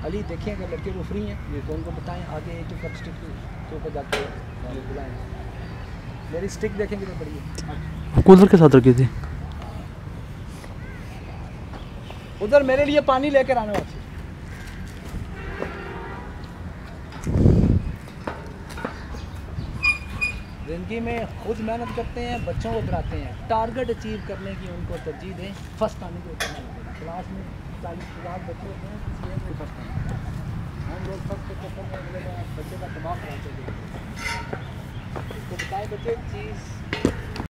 अली देखें अगर लड़के को फ्री हैं ये तो उनको बताएं आगे जो कप स्टिक के ऊपर जाके बुलाएं। मेरी स्टिक देखें कितनी बड़ी है। कूलर के साथ रखी थी। उधर मेरे लिए पानी लेकर आने वाले। ज़िंदगी में खुद मेहनत करते हैं, बच्चों को पढ़ाते हैं, टारगेट अचीव करने की उनको तरजीह दें। फर्स्ट आने की क्लास में 40-50 बच्चे होते हैं, किसी एक में फर्स्ट आने हम लोग फर्स्ट के चक्कर में बच्चे का दिमाग खराब कर देते हैं। तो बताएं बच्चे चीज़